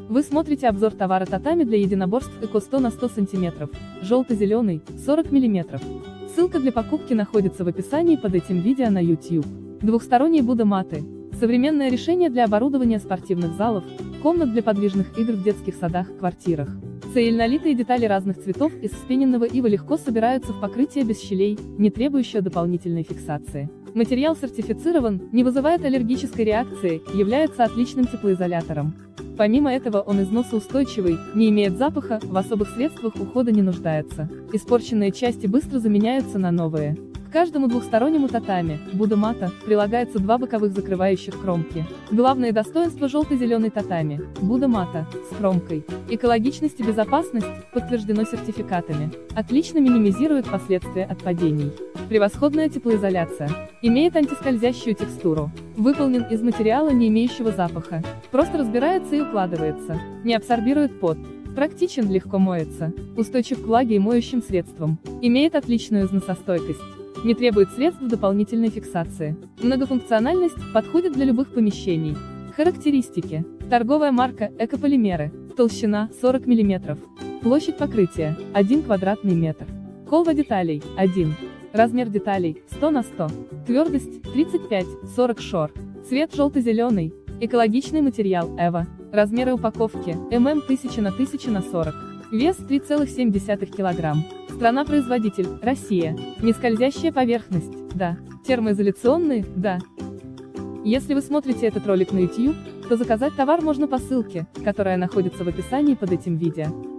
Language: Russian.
Вы смотрите обзор товара татами для единоборств Эко-100 на 100 см, желто-зеленый, 40 мм. Ссылка для покупки находится в описании под этим видео на YouTube. Двухсторонние Будда-маты. Современное решение для оборудования спортивных залов, комнат для подвижных игр в детских садах, квартирах. Цельнолитые детали разных цветов из вспененного ива легко собираются в покрытие без щелей, не требующее дополнительной фиксации. Материал сертифицирован, не вызывает аллергической реакции, является отличным теплоизолятором. Помимо этого он износоустойчивый, не имеет запаха, в особых средствах ухода не нуждается. Испорченные части быстро заменяются на новые. К каждому двухстороннему татами, Будда-мата, прилагается два боковых закрывающих кромки. Главное достоинство желто-зеленой татами, Будда-мата, с кромкой. Экологичность и безопасность, подтверждено сертификатами. Отлично минимизирует последствия от падений. Превосходная теплоизоляция. Имеет антискользящую текстуру. Выполнен из материала, не имеющего запаха. Просто разбирается и укладывается. Не абсорбирует пот. Практичен, легко моется. Устойчив к влаге и моющим средствам. Имеет отличную износостойкость. Не требует средств дополнительной фиксации. Многофункциональность, подходит для любых помещений. Характеристики. Торговая марка «Экополимеры». Толщина 40 мм. Площадь покрытия 1 квадратный метр. Колба деталей 1. Размер деталей 100 на 100. Твердость 35-40 шор. Цвет желто-зеленый. Экологичный материал EVA. Размеры упаковки ММ 1000 на 1000 на 40. Вес 3,7 кг. Страна-производитель – Россия. Нескользящая поверхность – да. Термоизоляционные – да. Если вы смотрите этот ролик на YouTube, то заказать товар можно по ссылке, которая находится в описании под этим видео.